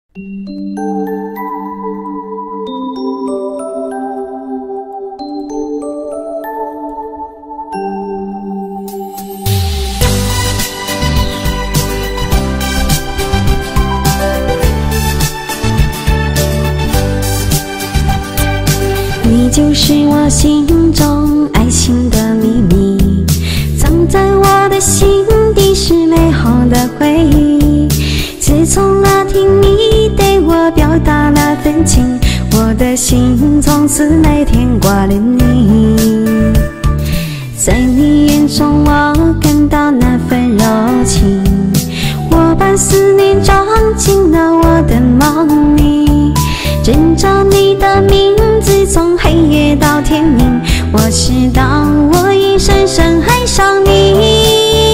你就是我心中爱情的秘密，藏在我的心底是美好的回忆。自从那天你对我表达那份情，我的心从此每天挂念你。在你眼中我感到那份柔情，我把思念装进了我的梦里，寻找你的名字，从黑夜到天明，我知道我已深深爱上你。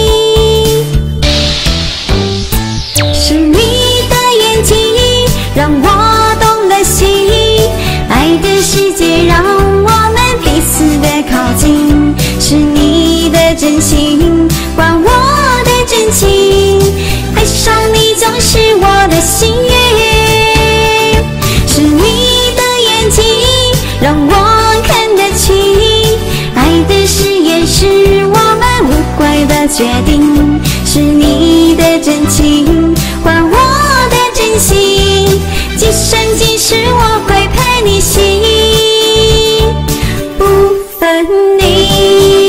是你的眼睛让我动了心，爱的世界让我们彼此的靠近，是你的真心换我的真情，爱上你就是我的幸运。是你的眼睛让我看得清，爱的誓言是我们无悔的决定，是你的真情换我的真心，今生今世我会陪你行，不分离。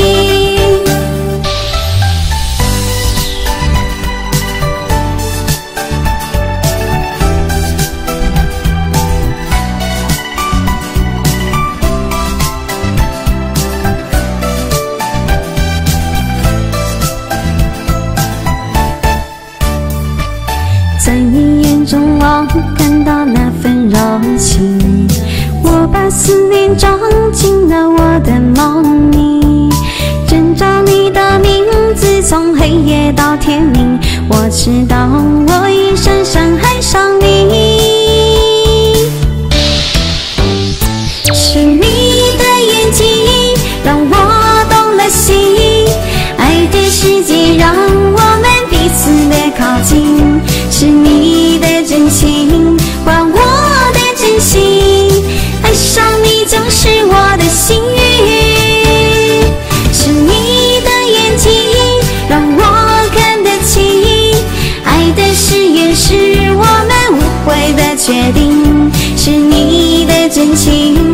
在你眼中我感到那份柔情，我把思念装进了我的梦里，寻找你的名字，从黑夜到天明，我知道我已深深爱上你。是你的眼睛让我动了心，爱的世界让我们彼此的靠近，是你的真情换我的真心，爱上你就是我的幸运。是你的眼睛让我看得清，爱的誓言是我们无悔的决定，是你的真情